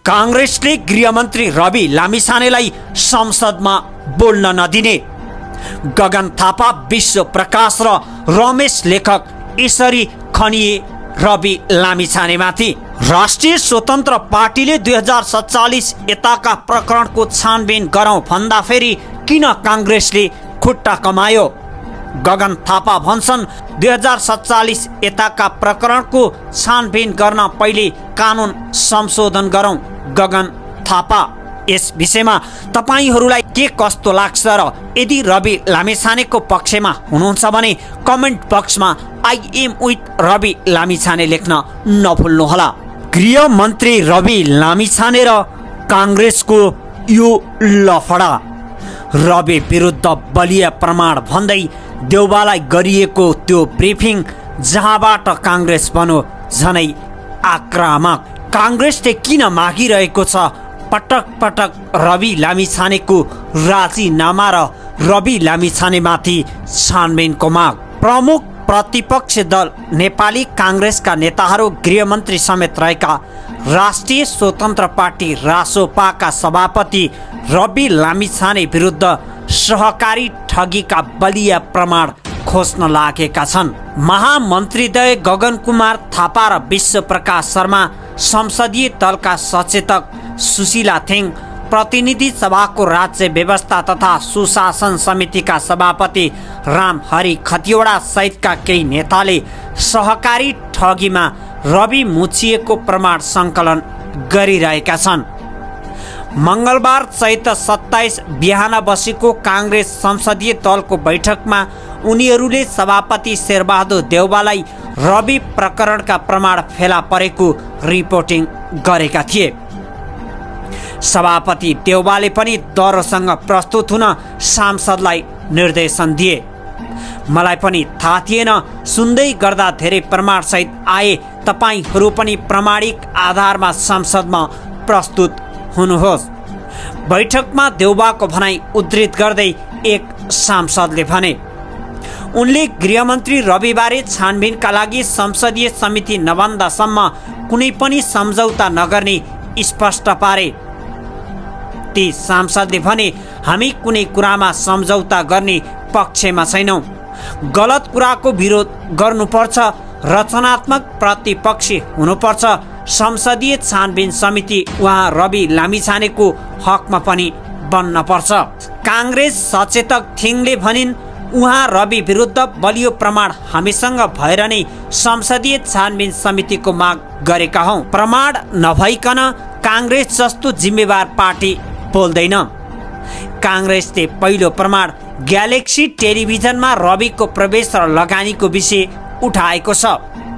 कांग्रेसले गृहमन्त्री रवि लामिछानेलाई संसदमा बोल्न नदिने। गगन थापा, विश्व प्रकाश र रमेश लेखक यसरी खनिए रवि लामिछानेमाथि। राष्ट्रिय स्वतन्त्र पार्टीले 2047 यताका प्रकरणको छानबिन गरौँ भन्दा फेरि किन कांग्रेसले खुट्टा कमायो? गगन थापा भन्छन् 2047 यताका प्रकरणको छानबिन गर्न पहिले कानुन संशोधन गरौँ। गगन थापा, यस विषयमा तपाईहरूलाई के कस्तो लाग्छ र यदि रवि लामिछानेको पक्षमा हुनुहुन्छ भने कमेन्ट बक्समा I am with Rabi Lamichhane लेख्न नभुल्नुहोला। गृहमन्त्री रवि लामिछाने र कांग्रेसको यो लफडा। रवि विरुद्ध बलिया प्रमाण भन्दै देउबालाई गरिएको त्यो ब्रिफिङ जहाँबाट कांग्रेस बन्यो झनै आक्रामक। कांग्रेसले किन मागिरहेको छ पटक पटक रवि लामिछानेको राजीनामा र रवि लामिछानेमाथि छानबिनको माग? प्रमुख प्रतिपक्षी दल नेपाली कांग्रेसका नेताहरू गृहमन्त्री समेत रहेका राष्ट्रिय स्वतन्त्र पार्टी रासोपाका सभापति रवि लामिछाने विरुद्ध सहकारी ठगीका बलिया प्रमाण खोज्न लागेका छन्। महामन्त्रीद्वय गगन कुमार थापा र विश्व प्रकाश शर्मा, संसदीय दलका सचेतक सुशीला थेङ, प्रतिनिधि सभाको राज्य व्यवस्था तथा सुशासन समितिका सभापति रामहरि खतिवडा सहितका केही नेताले सहकारी ठगीमा रवि मुछिएको प्रमाण सङ्कलन गरिरहेका छन्। मंगलबार चैत्र 27 बिहान बसेको कांग्रेस संसदीय दलको बैठकमा उनीहरूले सभापति शेरबहादुर देउबालाई रवि प्रकरणका प्रमाण फेला परेको रिपोर्टिङ गरेका थिए। सभापति देउबाले पनि दरोसँग प्रस्तुत हुन सांसदलाई निर्देशन दिए। मलाई पनि थाहा थिएन, सुन्दै गर्दा धेरै प्रमाण सहित आए। तपाईहरू पनि प्रमाणिक आधारमा संसदमा प्रस्तुत हुनुहोस्। बैठकमा देउबाको भनाई उद्धृत गर्दै एक सांसदले भने, उनले गृहमन्त्री रविबारे छानबिनका लागि संसदीय समिति नबन्दासम्म कुनै पनि सम्झौता नगर्ने स्पष्ट पारे। ती सांसदले भने, हामी कुनै कुरामा सम्झौता गर्ने पक्षमा छैनौं। गलत कुराको विरोध गर्नुपर्छ, रचनात्मक प्रतिपक्षी हुनुपर्छ। संसदीय छानबिन समिति उहाँ रवि लामिछानेको हकमा पनि बन्न पर्छ। कांग्रेस सचेतक थिङले भनिन्, उहाँ रवि विरुद्ध बलियो प्रमाण हामीसँग भएर नै संसदीय छानबिन समितिको माग गरेका हौं। प्रमाण नभइकन कांग्रेस जस्तो जिम्मेवार पार्टी बोल्दैन। कांग्रेसले पहिलो प्रमाण ग्यालेक्सी टेलिभिजनमा रविको प्रवेश र लगानीको विषय उठाएको छ।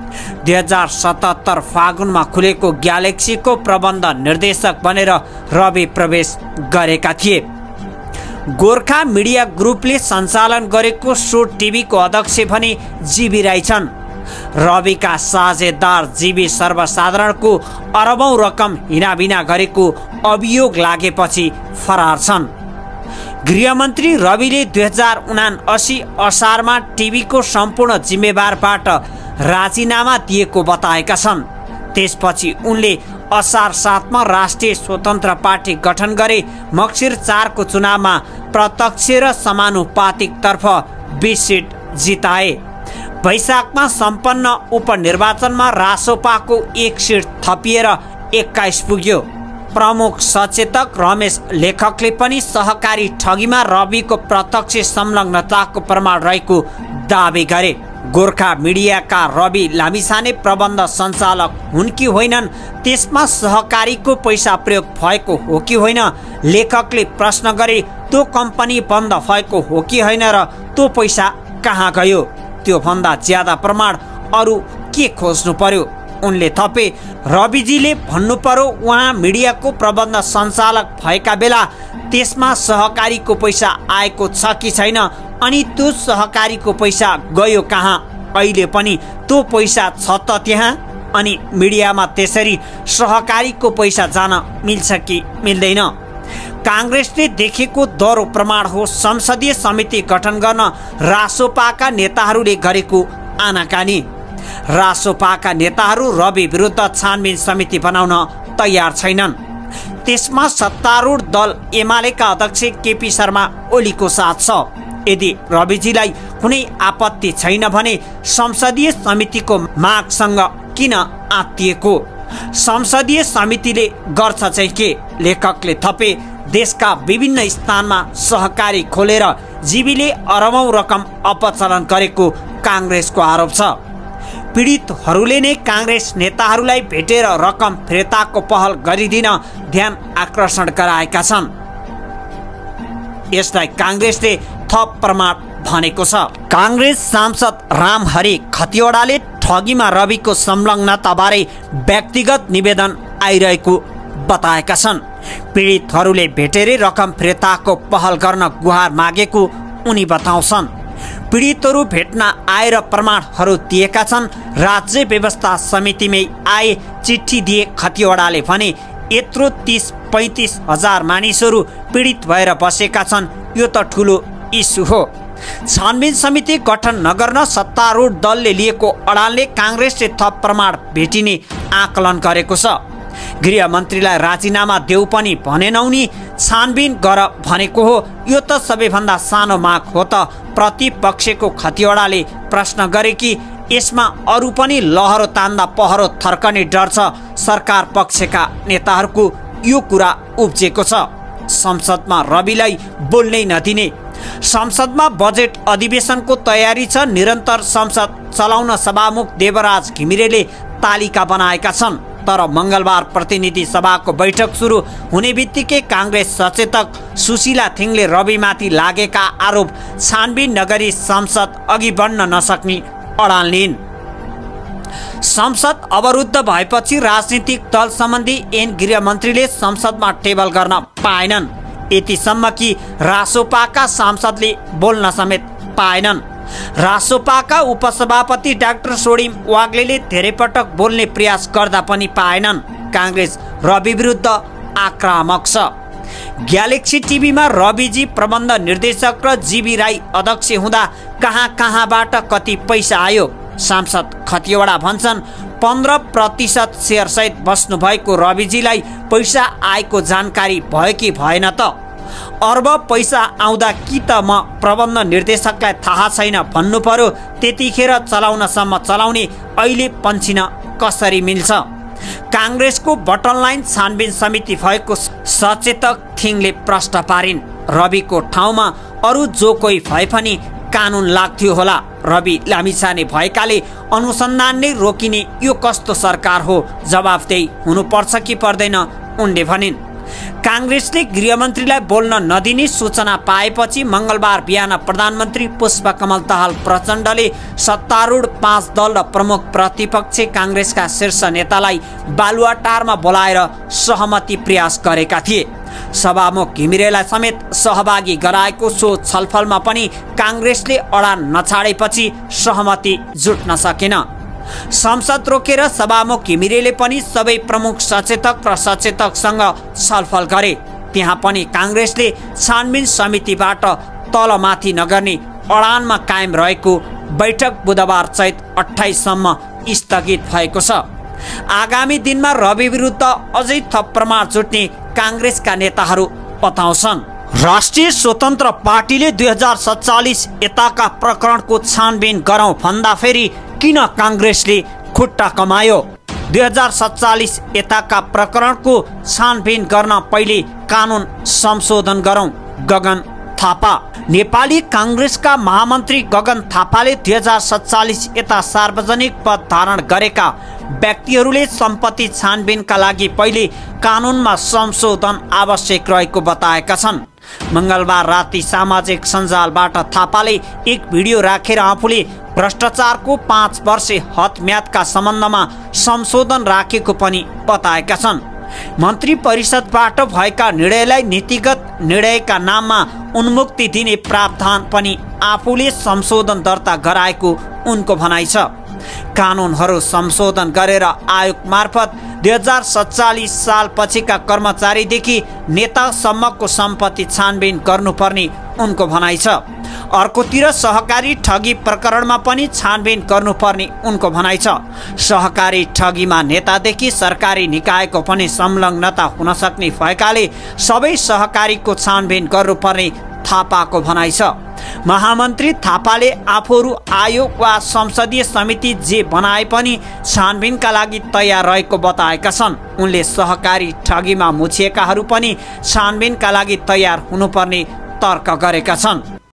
2077 फागुनमा खुलेको ग्यालेक्सीको प्रबन्ध निर्देशक बनेर रवि प्रवेश गरेका थिए। गोर्खा मिडिया ग्रुपले सञ्चालन गरेको सो टिभीको अध्यक्ष भने जीवी राई छन्। रविका साझेदार जीवी सर्वसाधारणको अरबौं रकम हिनाबिना गरेको अभियोग लागेपछि फरार छन्। गृहमन्त्री रविले 2079 असारमा टिभीको सम्पूर्ण जिम्मेवारबाट राजीनामा दिएको बताएका छन्। त्यसपछि उनले असार 7 मा राष्ट्रिय स्वतन्त्र पार्टी गठन गरे। मक्सिर 4 को चुनावमा प्रत्यक्ष र समानुपातिक तर्फ 20 सिट जिताए। वैशाखमा सम्पन्न उपनिर्वाचनमा रासोपाको 1 सिट थपिएर 21 पुग्यो। प्रमुख सचेतक रमेश लेखकले पनि सहकारी ठगीमा रविको प्रत्यक्ष संलग्नताको प्रमाण रहेको दावी गरे। गोर्खा मिडियाका रवि लामिछाने प्रबन्ध सञ्चालक हुन् कि होइनन्, त्यसमा सहकारीको पैसा प्रयोग भएको हो कि होइन, लेखकले प्रश्न गरे। त्यो कम्पनी बन्द भएको हो कि होइन र त्यो पैसा कहाँ गयो? त्यो भन्दा ज्यादा प्रमाण अरू के खोज्नु पर्यो? उनले थपे, रविजीले भन्नु पर्यो उहाँ मिडियाको प्रबन्ध सञ्चालक भएका बेला त्यसमा सहकारीको पैसा आएको छ कि छैन, अनि त्यो सहकारीको पैसा गयो कहाँ? अहिले पनि त्यो पैसा छ त त्यहाँ? अनि मिडियामा त्यसरी सहकारीको पैसा जान मिल्छ कि मिल्दैन? कांग्रेसले देखेको दरो प्रमाण हो संसदीय समिति गठन गर्न रासोपाका नेताहरूले गरेको आनाकानी। रासोपाका नेताहरू रवि विरुद्ध छानबिन समिति बनाउन तयार छैनन्। त्यसमा सत्तारूढ दल एमालेका अध्यक्ष केपी शर्मा ओलीको साथ छ। यदि रविजीलाई कुनै आपत्ति छैन भने संसदीय समितिको मागसँग किन आत्तिएको? संसदीय समितिले गर्छ चाहिँ के? लेखकले थपे, देशका विभिन्न स्थानमा सहकारी खोलेर जीबीले अरबौं रकम अपचलन गरेको काङ्ग्रेसको आरोप छ। पीडितहरूले नै काङ्ग्रेस नेताहरूलाई भेटेर रकम फिर्ताको पहल गरिदिन ध्यान आकर्षण गराएका छन्। यसलाई काङ्ग्रेसले थप प्रमाण भनेको छ। काङ्ग्रेस सांसद रामहरि खतिवडाले ठगीमा रविको संलग्नताबारे व्यक्तिगत निवेदन आइरहेको बताएका छन्। पीडितहरूले भेटेरै रकम फिर्ताको पहल गर्न गुहार मागेको उनी बताउँछन्। पीडितहरू भेट्न आएर प्रमाणहरू दिएका छन्। राज्य व्यवस्था समितिमै आए चिठी दिए खतिवडाले भने यत्रो 30-35 हजार मानिसहरू पीडित भएर बसेका छन्। यो त ठुलो इस्यु हो। छानबिन समिति गठन नगर्न सत्तारूढ दलले लिएको अडानले काङ्ग्रेसले थप प्रमाण भेटिने आकलन गरेको छ। गृहमन्त्रीलाई राजीनामा देऊ पनि भनेनौ नि, छानबिन गर भनेको हो। यो त सबैभन्दा सानो माग हो त। प्रतिपक्षको खतिवडाले प्रश्न गरे कि यसमा अरू पनि लहरो तान्दा पहरो थर्कने डर छ। सरकार पक्षका नेताहरूको यो कुरा उब्जेको छ। संसदमा रविलाई बोल्नै नदिने। संसदमा बजेट अधिवेशनको तयारी छ। निरन्तर संसद चलाउन सभामुख देवराज घिमिरेले तालिका बनाएका छन्। तर मंगलबार प्रतिनिधि सभाको बैठक सुरु हुने बित्तिकै काङ्ग्रेस सचेतक सुशीला थिङले रविमाथि लागेका आरोप छानबिन नगरी संसद अघि बढ्न नसक्ने अडान लिइन्। संसद अवरुद्ध भएपछि राजनीतिक दल सम्बन्धी ऐन गृहमन्त्रीले संसदमा टेबल गर्न पाएनन्। यतिसम्म कि रासोपाका सांसदले बोल्न समेत पाएनन्। रासोपाका उपसभापति डाक्टर सोडिम वाग्लेले धेरै पटक बोल्ने प्रयास गर्दा पनि पाएनन्। काङ्ग्रेस रवि विरुद्ध आक्रामक छ। ग्यालेक्सी टिभीमा रविजी प्रबन्ध निर्देशक र जीबी राई अध्यक्ष हुँदा कहाँबाट कति पैसा आयो? सांसद खतिवडा भन्छन् 15% सेयरसहित बस्नुभएको रविजीलाई पैसा आएको जानकारी भयो कि भएन त? अर्ब पैसा आउँदा कि त म प्रबन्ध निर्देशकलाई थाहा छैन भन्नु पर्यो? त्यतिखेर चलाउनसम्म चलाउने, अहिले पन्छिन कसरी मिल्छ? काङ्ग्रेसको बटन लाइन छानबिन समिति भएको सचेतक थिङले प्रश्न पारिन्। रविको ठाउँमा अरू जो कोही भए पनि कानुन लाग्थ्यो होला। रवि लामिछाने भएकाले अनुसन्धान नै रोकिने यो कस्तो सरकार हो? जवाफदेही हुनुपर्छ कि पर्दैन उनले भनिन्। काङ्ग्रेसले गृहमन्त्रीलाई बोल्न नदिने सूचना पाएपछि मंगलबार बिहान प्रधानमन्त्री पुष्पकमल दाहाल प्रचण्डले सत्तारूढ 5 दल र प्रमुख प्रतिपक्षी काङ्ग्रेसका शीर्ष नेतालाई बालुवाटारमा बोलाएर सहमति प्रयास गरेका थिए। सभामुख घिमिरेलाई समेत सहभागी गराएको सो छलफलमा पनि काङ्ग्रेसले अडान नछाडेपछि सहमति जुट्न सकेन। संसद रोकेर सभामुख घिमिरेले पनि सबै प्रमुख सचेतक र सचेतकसँग छलफल गरे। त्यहाँ पनि काङ्ग्रेसले छानबिन समितिबाट तलमाथि नगर्ने अडानमा कायम रहेको बैठक बुधबार चैत 28 सम्म स्थगित भएको छ। आगामी दिनमा रवि विरुद्ध अझै थप प्रमाण जुट्ने काङ्ग्रेसका नेताहरू बताउँछन्। राष्ट्रिय स्वतन्त्र पार्टीले 2047 यताका प्रकरणको छानबिन गरौँ भन्दा फेरि किन काङ्ग्रेसले खुट्टा कमायो? 2047 यताका प्रकरणको छानबिन गर्न पहिले कानुन संशोधन गरौँ। गगन थापा। नेपाली काङ्ग्रेसका महामन्त्री गगन थापाले 2047 यता सार्वजनिक पद धारण गरेका व्यक्तिहरूले सम्पत्ति छानबिनका लागि पहिले कानुनमा संशोधन आवश्यक रहेको बताएका छन्। मंगलबार राति सामाजिक सञ्जालबाट थापाले एक भिडियो राखेर आफूले भ्रष्टाचारको 5 वर्षे हदम्यादका सम्बन्धमा संशोधन राखेको पनि बताएका छन्। मन्त्री परिषदबाट भएका निर्णयलाई नीतिगत निर्णयका नाममा उन्मुक्ति दिने प्रावधान पनि आफूले संशोधन दर्ता गराएको उनको भनाइ छ। कानुनहरू संशोधन गरेर आयोग मार्फत 2047 साल पछिका कर्मचारीदेखि नेतासम्मको सम्पत्ति छानबिन गर्नुपर्ने उनको भनाइ छ। अर्कोतिर सहकारी ठगी प्रकरणमा पनि छानबिन गर्नुपर्ने उनको भनाइ छ। सहकारी ठगीमा नेतादेखि सरकारी निकायको पनि संलग्नता हुन सक्ने भएकाले सबै सहकारीको छानबिन गर्नुपर्ने थापाको भनाइ छ। महामन्त्री थापाले आफूहरू आयोग वा संसदीय समिति जे बनाए पनि छानबिनका लागि तयार रहेको बताएका छन्। उनले सहकारी ठगीमा मुछिएकाहरू पनि छानबिनका लागि तयार हुनुपर्ने तर्क गरेका छन्।